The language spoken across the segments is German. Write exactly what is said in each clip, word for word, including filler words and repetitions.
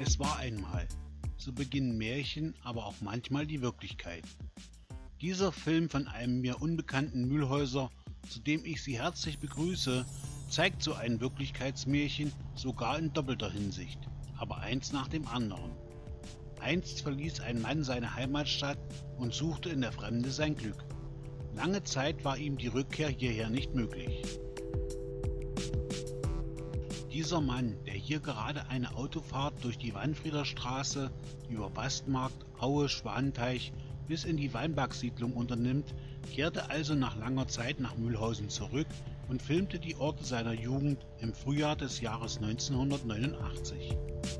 Es war einmal. So beginnen Märchen, aber auch manchmal die Wirklichkeit. Dieser Film von einem mir unbekannten Mühlhäuser, zu dem ich Sie herzlich begrüße, zeigt so ein Wirklichkeitsmärchen sogar in doppelter Hinsicht, aber eins nach dem anderen. Einst verließ ein Mann seine Heimatstadt und suchte in der Fremde sein Glück. Lange Zeit war ihm die Rückkehr hierher nicht möglich. Dieser Mann, der hier gerade eine Autofahrt durch die Wanfriederstraße, über Bastmarkt, Aue, Schwanteich bis in die Weinbergsiedlung unternimmt, kehrte also nach langer Zeit nach Mühlhausen zurück und filmte die Orte seiner Jugend im Frühjahr des Jahres neunzehnhundertneunundachtzig.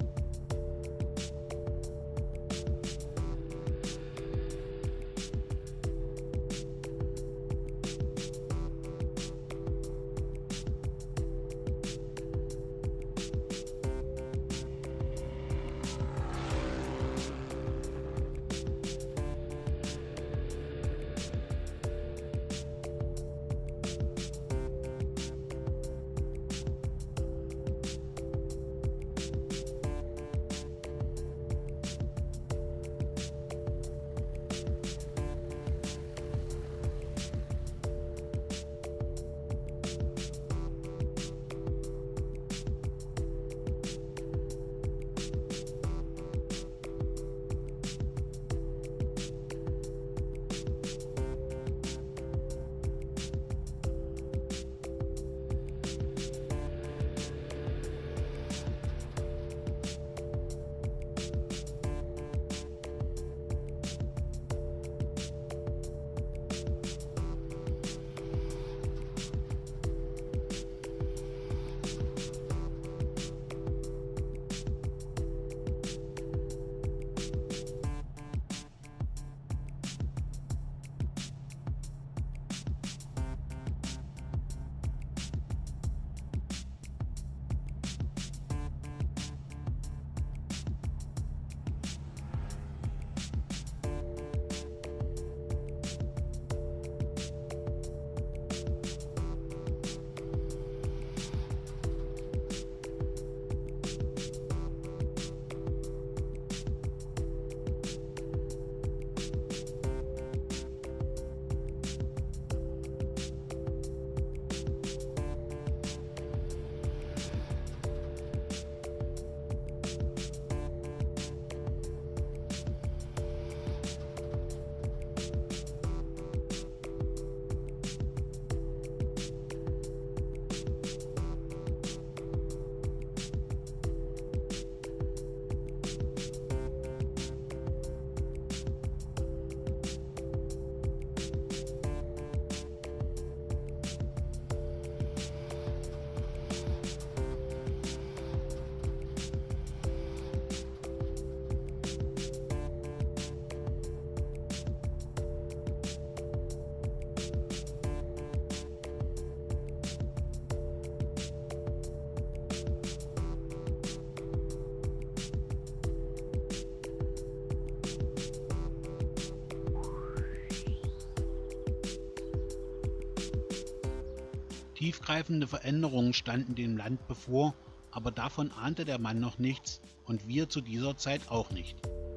Tiefgreifende Veränderungen standen dem Land bevor, aber davon ahnte der Mann noch nichts und wir zu dieser Zeit auch nicht.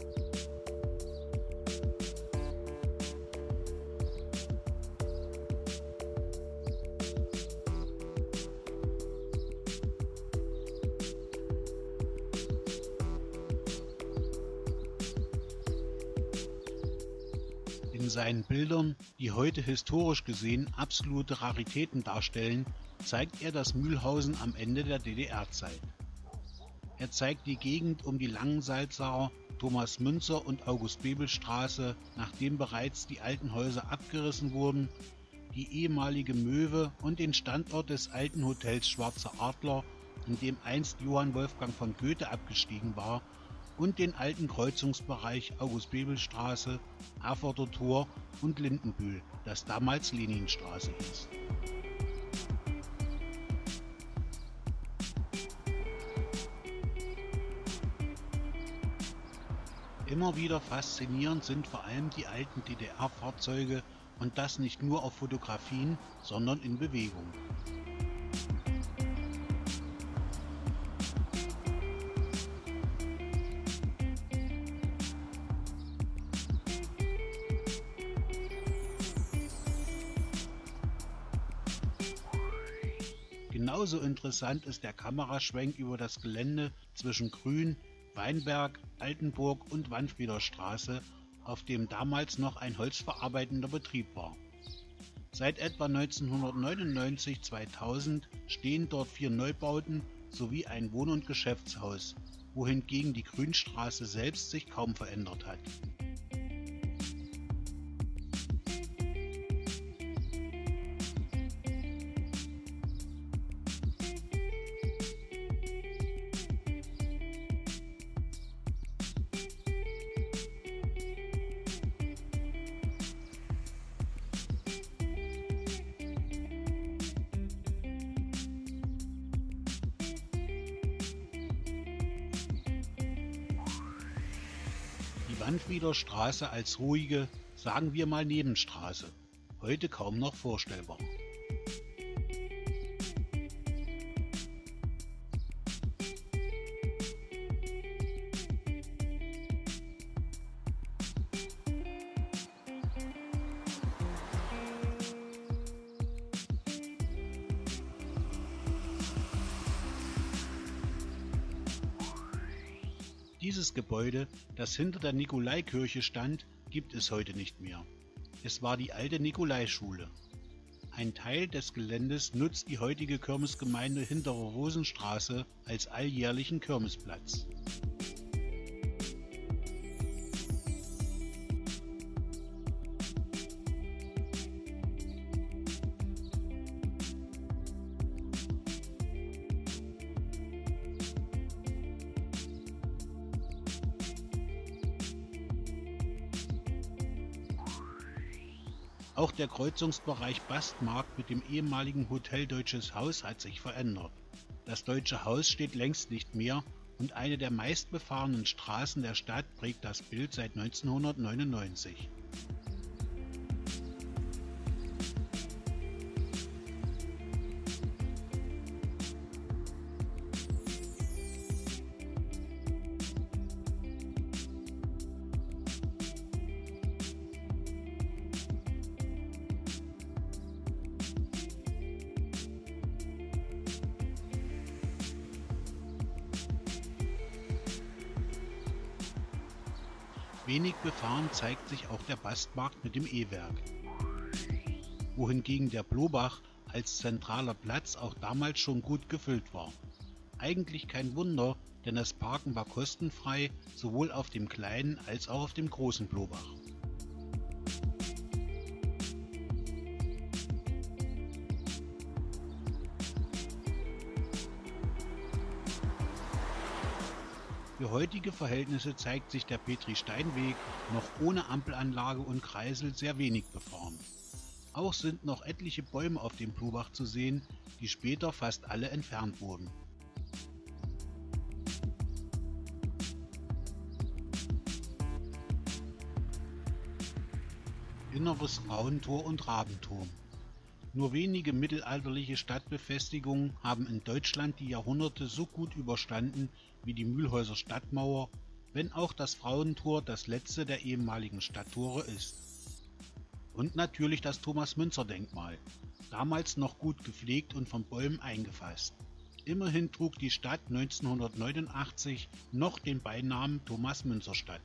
In seinen Bildern, die heute historisch gesehen absolute Raritäten darstellen, zeigt er das Mühlhausen am Ende der D D R-Zeit. Er zeigt die Gegend um die Langensalzaer, Thomas-Münzer- und August-Bebel-Straße, nachdem bereits die alten Häuser abgerissen wurden, die ehemalige Möwe und den Standort des alten Hotels Schwarzer Adler, in dem einst Johann Wolfgang von Goethe abgestiegen war, und den alten Kreuzungsbereich August-Bebel-Straße, Erfurter Tor und Lindenbühl, das damals Leninstraße hieß. Immer wieder faszinierend sind vor allem die alten D D R-Fahrzeuge und das nicht nur auf Fotografien, sondern in Bewegung. Genauso interessant ist der Kameraschwenk über das Gelände zwischen Grün, Weinberg, Altenburg und Wanfrieder Straße, auf dem damals noch ein holzverarbeitender Betrieb war. Seit etwa neunzehnhundertneunundneunzig bis zweitausend stehen dort vier Neubauten sowie ein Wohn- und Geschäftshaus, wohingegen die Grünstraße selbst sich kaum verändert hat. Die Wanfrieder Straße als ruhige, sagen wir mal Nebenstraße, heute kaum noch vorstellbar. Dieses Gebäude, das hinter der Nikolaikirche stand, gibt es heute nicht mehr. Es war die alte Nikolaischule. Ein Teil des Geländes nutzt die heutige Kirmesgemeinde Hintere Rosenstraße als alljährlichen Kirmesplatz. Auch der Kreuzungsbereich Bastmarkt mit dem ehemaligen Hotel Deutsches Haus hat sich verändert. Das Deutsche Haus steht längst nicht mehr und eine der meistbefahrenen Straßen der Stadt prägt das Bild seit neunzehnhundertneunundneunzig. Wenig befahren zeigt sich auch der Bastmarkt mit dem E-Werk, wohingegen der Blobach als zentraler Platz auch damals schon gut gefüllt war. Eigentlich kein Wunder, denn das Parken war kostenfrei, sowohl auf dem kleinen als auch auf dem großen Blobach. Für heutige Verhältnisse zeigt sich der Petri-Stein-Weg noch ohne Ampelanlage und Kreisel sehr wenig befahren. Auch sind noch etliche Bäume auf dem Blobach zu sehen, die später fast alle entfernt wurden. Inneres Frauentor und Rabenturm. Nur wenige mittelalterliche Stadtbefestigungen haben in Deutschland die Jahrhunderte so gut überstanden wie die Mülhäuser Stadtmauer, wenn auch das Frauentor das letzte der ehemaligen Stadttore ist. Und natürlich das Thomas-Münzer-Denkmal, damals noch gut gepflegt und von Bäumen eingefasst. Immerhin trug die Stadt neunzehnhundertneunundachtzig noch den Beinamen Thomas-Münzer-Stadt.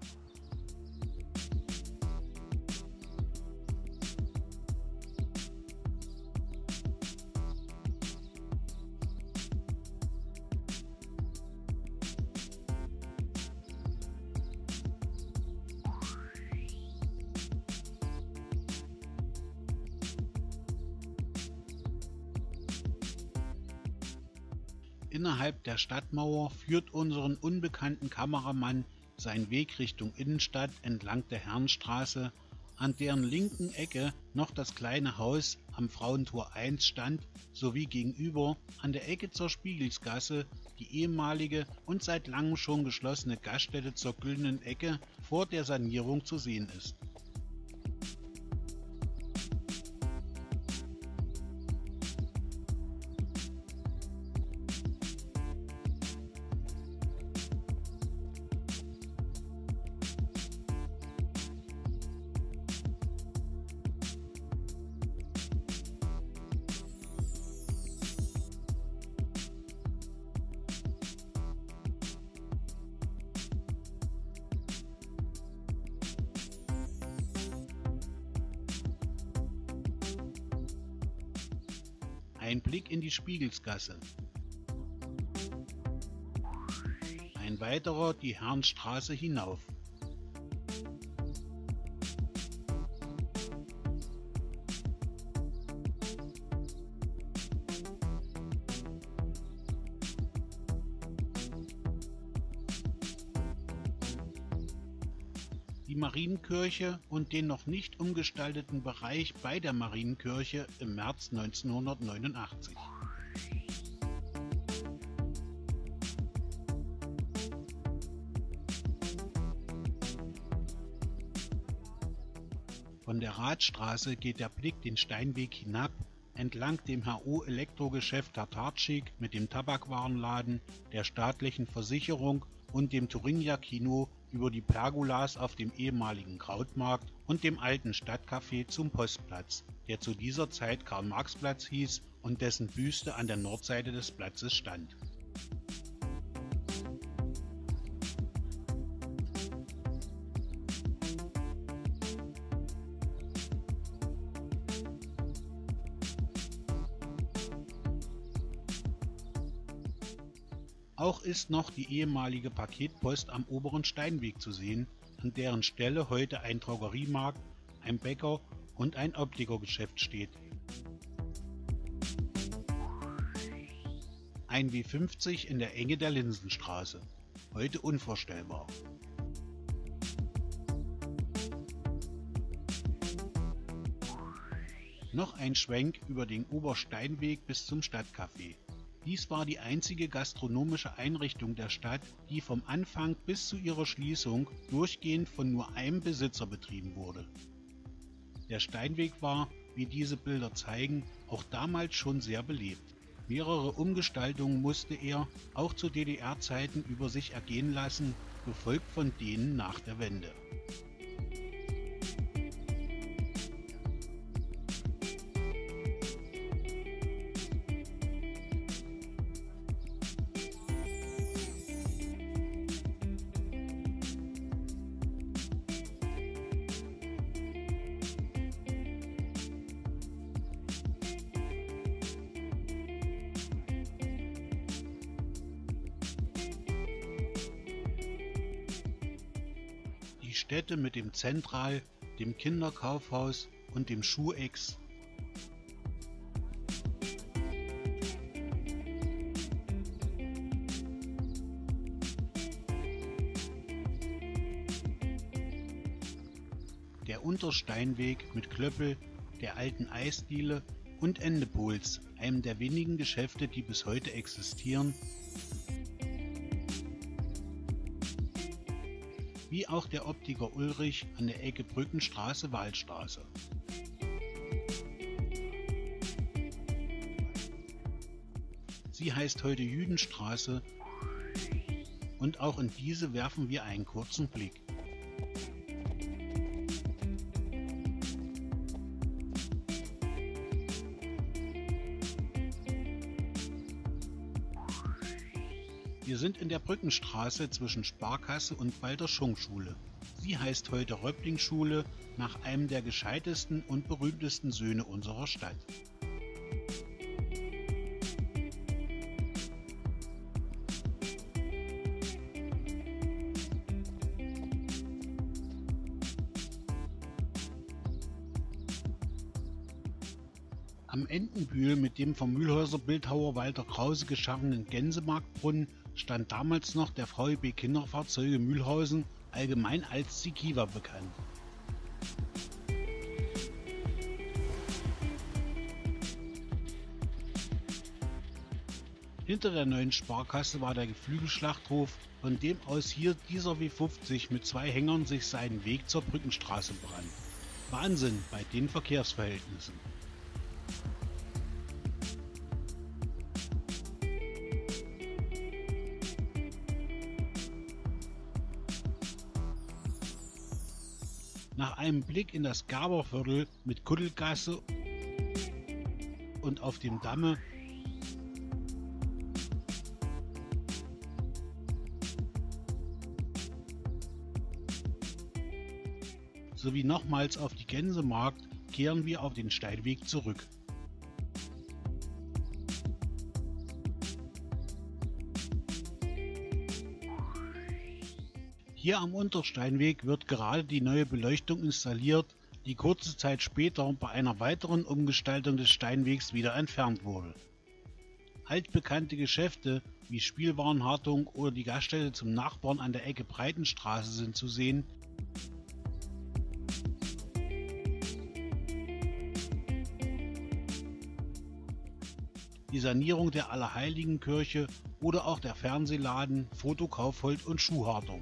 Innerhalb der Stadtmauer führt unseren unbekannten Kameramann sein Weg Richtung Innenstadt entlang der Herrenstraße, an deren linken Ecke noch das kleine Haus am Frauentor eins stand, sowie gegenüber an der Ecke zur Spiegelsgasse die ehemalige und seit langem schon geschlossene Gaststätte zur Güldenen Ecke vor der Sanierung zu sehen ist. Ein Blick in die Spiegelsgasse. Ein weiterer die Herrenstraße hinauf. Die Marienkirche und den noch nicht umgestalteten Bereich bei der Marienkirche im März neunzehnhundertneunundachtzig. Von der Rathstraße geht der Blick den Steinweg hinab, entlang dem H O Elektrogeschäft Tatarczyk mit dem Tabakwarenladen, der staatlichen Versicherung und dem Thuringia Kino über die Pergolas auf dem ehemaligen Krautmarkt und dem alten Stadtcafé zum Postplatz, der zu dieser Zeit Karl-Marx-Platz hieß und dessen Büste an der Nordseite des Platzes stand. Auch ist noch die ehemalige Paketpost am oberen Steinweg zu sehen, an deren Stelle heute ein Drogeriemarkt, ein Bäcker und ein Optikergeschäft steht. Ein W fünfzig in der Enge der Linsenstraße, heute unvorstellbar. Noch ein Schwenk über den Obersteinweg bis zum Stadtcafé. Dies war die einzige gastronomische Einrichtung der Stadt, die vom Anfang bis zu ihrer Schließung durchgehend von nur einem Besitzer betrieben wurde. Der Steinweg war, wie diese Bilder zeigen, auch damals schon sehr belebt. Mehrere Umgestaltungen musste er, auch zu D D R-Zeiten, über sich ergehen lassen, gefolgt von denen nach der Wende. Die Städte mit dem Zentral, dem Kinderkaufhaus und dem Schuhex. Der Untersteinweg mit Klöppel, der alten Eisdiele und Endepols, einem der wenigen Geschäfte, die bis heute existieren, wie auch der Optiker Ulrich an der Ecke Brückenstraße-Waldstraße. Sie heißt heute Jüdenstraße und auch in diese werfen wir einen kurzen Blick. Wir sind in der Brückenstraße zwischen Sparkasse und Balder-Schunk-Schule. Sie heißt heute Röppling-Schule nach einem der gescheitesten und berühmtesten Söhne unserer Stadt. Am Entenbühl mit dem vom Mühlhäuser Bildhauer Walter Krause geschaffenen Gänsemarktbrunnen stand damals noch der V E B Kinderfahrzeuge Mühlhausen, allgemein als Sikiwa bekannt. Hinter der neuen Sparkasse war der Geflügelschlachthof, von dem aus hier dieser W fünfzig mit zwei Hängern sich seinen Weg zur Brückenstraße bahnt. Wahnsinn bei den Verkehrsverhältnissen. Nach einem Blick in das Gerberviertel mit Kuddelgasse und auf dem Damme sowie nochmals auf die Gänsemarkt kehren wir auf den Steinweg zurück. Hier am Untersteinweg wird gerade die neue Beleuchtung installiert, die kurze Zeit später bei einer weiteren Umgestaltung des Steinwegs wieder entfernt wurde. Altbekannte Geschäfte wie Spielwarenhartung oder die Gaststätte zum Nachbarn an der Ecke Breitenstraße sind zu sehen. Die Sanierung der Allerheiligenkirche oder auch der Fernsehladen, Fotokaufhold und Schuhhartung.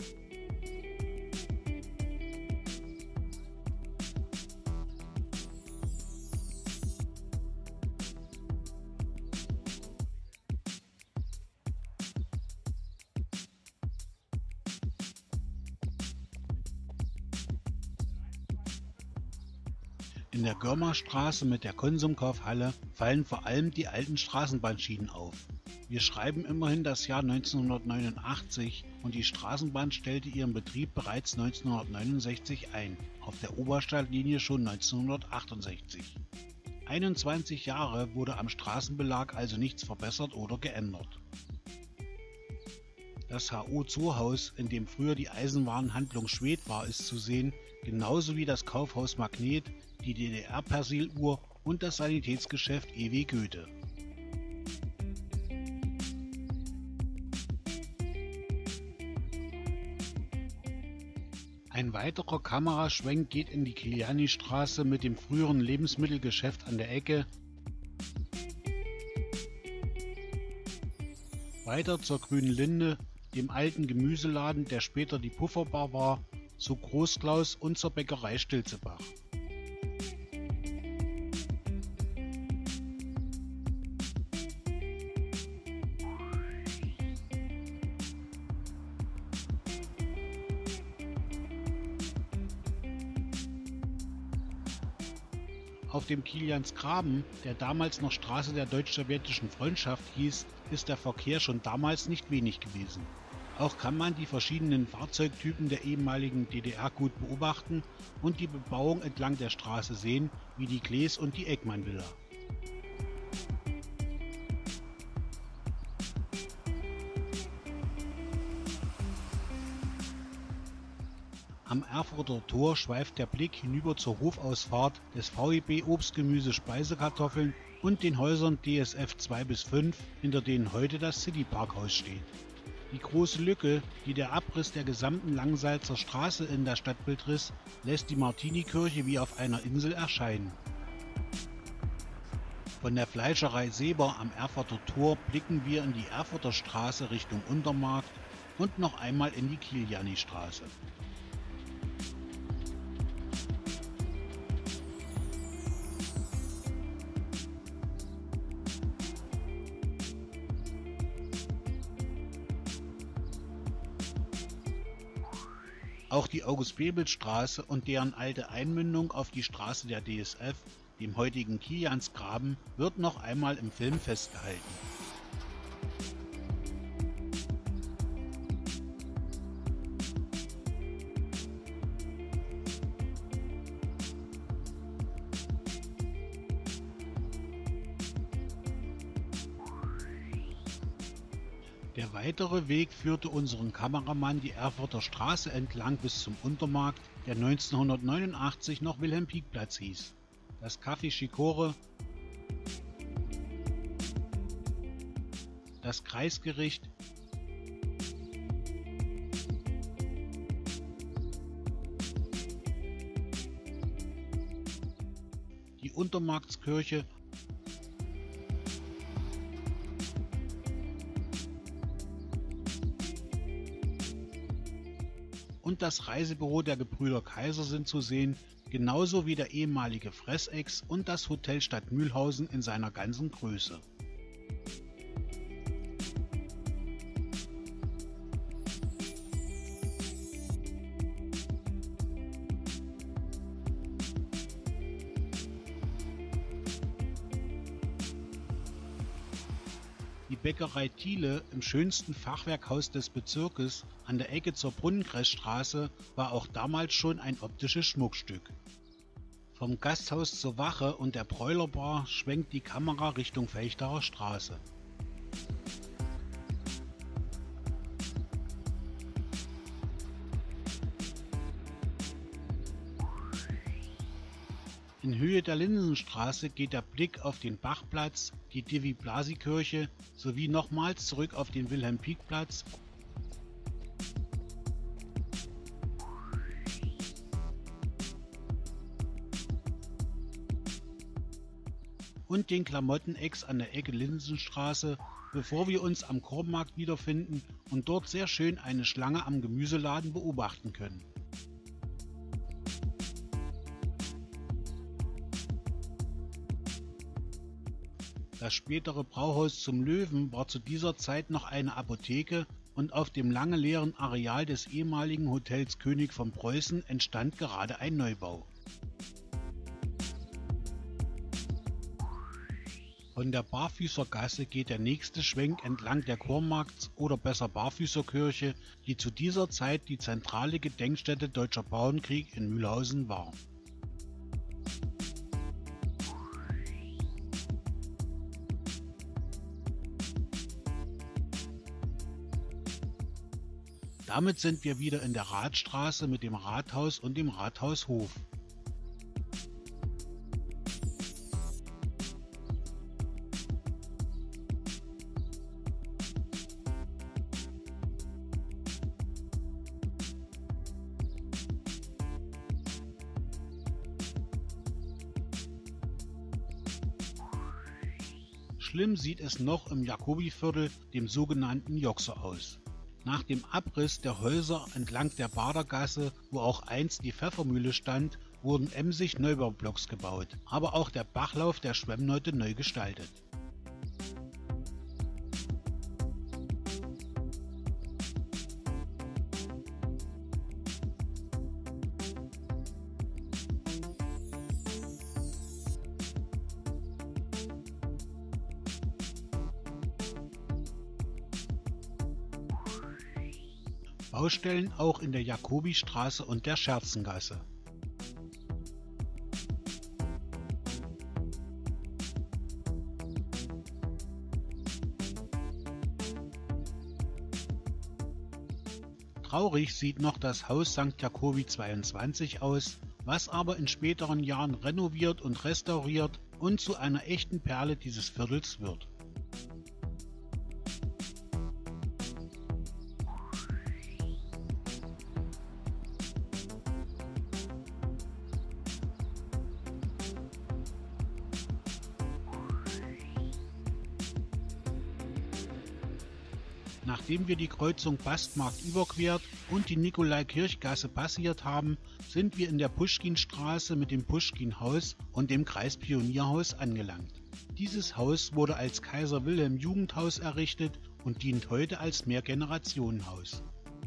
In der Görmerstraße mit der Konsumkaufhalle fallen vor allem die alten Straßenbahnschienen auf. Wir schreiben immerhin das Jahr neunzehnhundertneunundachtzig und die Straßenbahn stellte ihren Betrieb bereits neunzehnhundertneunundsechzig ein, auf der Oberstadtlinie schon neunzehnhundertachtundsechzig. einundzwanzig Jahre wurde am Straßenbelag also nichts verbessert oder geändert. Das H O-Zoohaus, in dem früher die Eisenwarenhandlung Schwedt war, ist zu sehen, genauso wie das Kaufhaus Magnet, die D D R-Persiluhr und das Sanitätsgeschäft E W Goethe. Ein weiterer Kameraschwenk geht in die Kiliani-Straße mit dem früheren Lebensmittelgeschäft an der Ecke, weiter zur Grünen Linde, dem alten Gemüseladen, der später die Pufferbar war, zu Großklaus und zur Bäckerei Stilzebach. Auf dem Kiliansgraben, der damals noch Straße der deutsch-sowjetischen Freundschaft hieß, ist der Verkehr schon damals nicht wenig gewesen. Auch kann man die verschiedenen Fahrzeugtypen der ehemaligen D D R gut beobachten und die Bebauung entlang der Straße sehen, wie die Klees und die Eckmann-Villa. Am Erfurter Tor schweift der Blick hinüber zur Hofausfahrt des V E B Obstgemüse Speisekartoffeln und den Häusern D S F zwei bis fünf, hinter denen heute das Cityparkhaus steht. Die große Lücke, die der Abriss der gesamten Langsalzer Straße in das Stadtbild riss, lässt die Martinikirche wie auf einer Insel erscheinen. Von der Fleischerei Seber am Erfurter Tor blicken wir in die Erfurter Straße Richtung Untermarkt und noch einmal in die Kiliani-Straße. Auch die August-Bebel-Straße und deren alte Einmündung auf die Straße der D S F, dem heutigen Kiliansgraben, wird noch einmal im Film festgehalten. Der weitere Weg führte unseren Kameramann die Erfurter Straße entlang bis zum Untermarkt, der neunzehnhundertneunundachtzig noch Wilhelm-Pieck-Platz hieß. Das Café Chicorée, das Kreisgericht, die Untermarktskirche und das Reisebüro der Gebrüder Kaiser sind zu sehen, genauso wie der ehemalige Fressex und das Hotel Stadt Mühlhausen in seiner ganzen Größe. Die Bäckerei Thiele im schönsten Fachwerkhaus des Bezirkes an der Ecke zur Brunnenkreisstraße war auch damals schon ein optisches Schmuckstück. Vom Gasthaus zur Wache und der Bräulerbar schwenkt die Kamera Richtung Vechtaer Straße. In Höhe der Linsenstraße geht der Blick auf den Bachplatz, die Divi-Blasi-Kirche sowie nochmals zurück auf den Wilhelm-Pieck-Platz und den Klamottenex an der Ecke Linsenstraße, bevor wir uns am Korbmarkt wiederfinden und dort sehr schön eine Schlange am Gemüseladen beobachten können. Das spätere Brauhaus zum Löwen war zu dieser Zeit noch eine Apotheke und auf dem lange leeren Areal des ehemaligen Hotels König von Preußen entstand gerade ein Neubau. Von der Barfüßergasse geht der nächste Schwenk entlang der Kornmarkts- oder besser Barfüßerkirche, die zu dieser Zeit die zentrale Gedenkstätte Deutscher Bauernkrieg in Mühlhausen war. Damit sind wir wieder in der Radstraße mit dem Rathaus und dem Rathaushof. Schlimm sieht es noch im Jacobiviertel, dem sogenannten Joxer, aus. Nach dem Abriss der Häuser entlang der Badergasse, wo auch einst die Pfeffermühle stand, wurden emsig Neubaublocks gebaut, aber auch der Bachlauf der Schwemmleute neu gestaltet. Baustellen auch in der Jacobistraße und der Scherzengasse. Traurig sieht noch das Haus Sankt Jacobi zweiundzwanzig aus, was aber in späteren Jahren renoviert und restauriert und zu einer echten Perle dieses Viertels wird. Nachdem wir die Kreuzung Bastmarkt überquert und die Nikolaikirchgasse passiert haben, sind wir in der Puschkinstraße mit dem Puschkinhaus und dem Kreispionierhaus angelangt. Dieses Haus wurde als Kaiser Wilhelm Jugendhaus errichtet und dient heute als Mehrgenerationenhaus.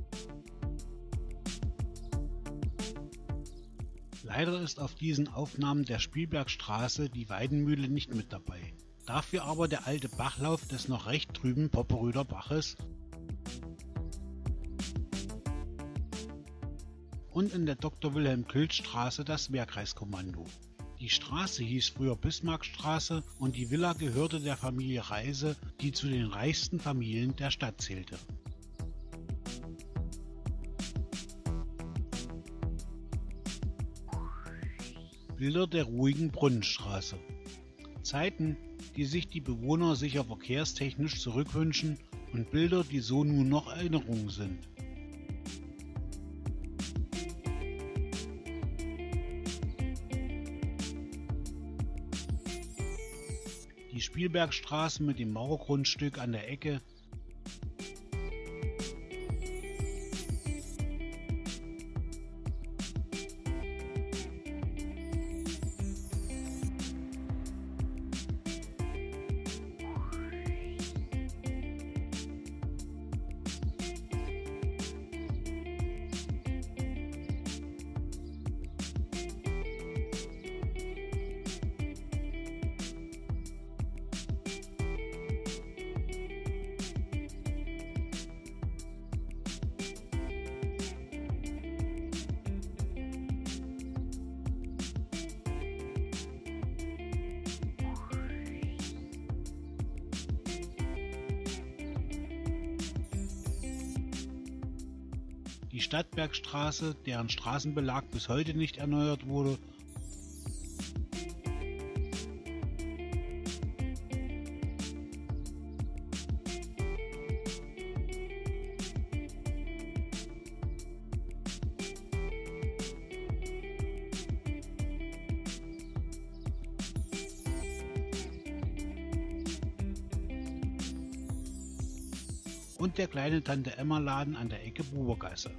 Leider ist auf diesen Aufnahmen der Spielbergstraße die Weidenmühle nicht mit dabei. Dafür aber der alte Bachlauf des noch recht trüben Popperöder Baches und in der Doktor Wilhelm Külz-Straße das Wehrkreiskommando. Die Straße hieß früher Bismarckstraße und die Villa gehörte der Familie Reise, die zu den reichsten Familien der Stadt zählte. Bilder der ruhigen Brunnenstraße. Zeiten, die sich die Bewohner sicher verkehrstechnisch zurückwünschen und Bilder, die so nur noch Erinnerungen sind. Die Spielbergstraße mit dem Mauergrundstück an der Ecke, die Stadtbergstraße, deren Straßenbelag bis heute nicht erneuert wurde, und der kleine Tante-Emma-Laden an der Ecke Bubergasse.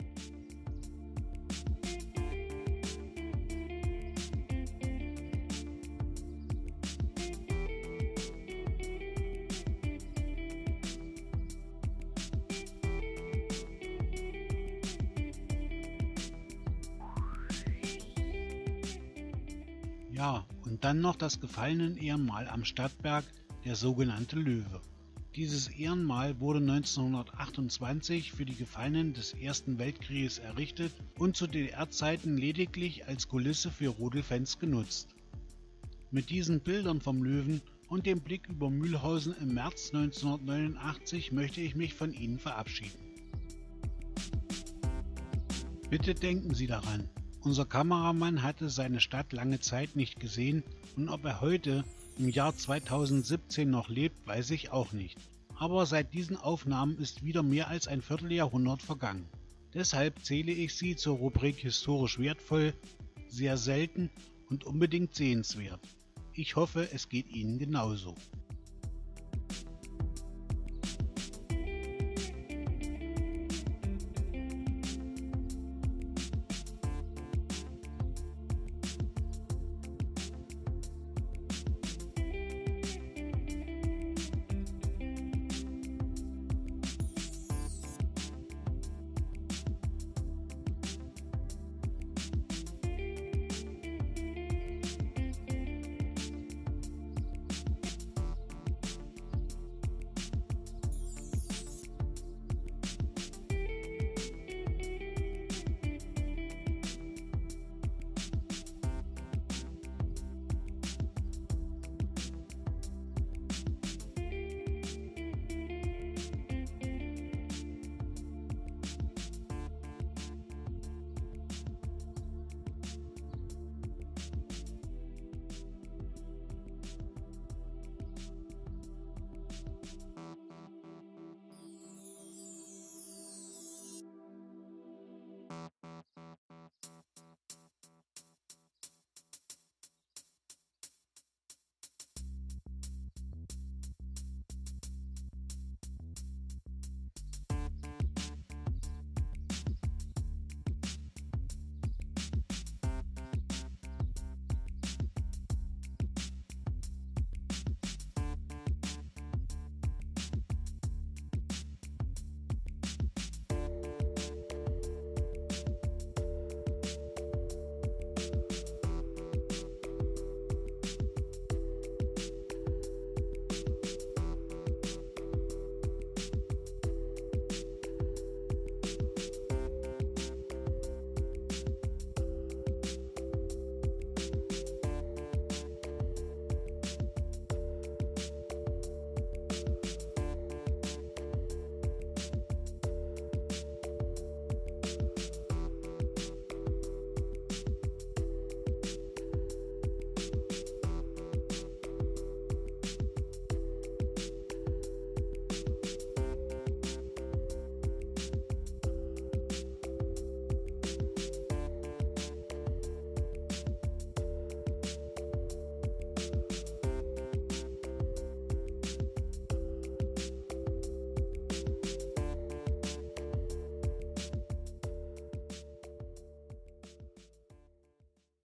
Ja, und dann noch das Gefallenenehrenmal am Stadtberg, der sogenannte Löwe. Dieses Ehrenmal wurde neunzehnhundertachtundzwanzig für die Gefallenen des Ersten Weltkrieges errichtet und zu D D R-Zeiten lediglich als Kulisse für Rodelfans genutzt. Mit diesen Bildern vom Löwen und dem Blick über Mühlhausen im März neunzehnhundertneunundachtzig möchte ich mich von Ihnen verabschieden. Bitte denken Sie daran, unser Kameramann hatte seine Stadt lange Zeit nicht gesehen und ob er heute im Jahr zweitausendsiebzehn noch lebt, weiß ich auch nicht. Aber seit diesen Aufnahmen ist wieder mehr als ein Vierteljahrhundert vergangen. Deshalb zähle ich sie zur Rubrik historisch wertvoll, sehr selten und unbedingt sehenswert. Ich hoffe, es geht Ihnen genauso.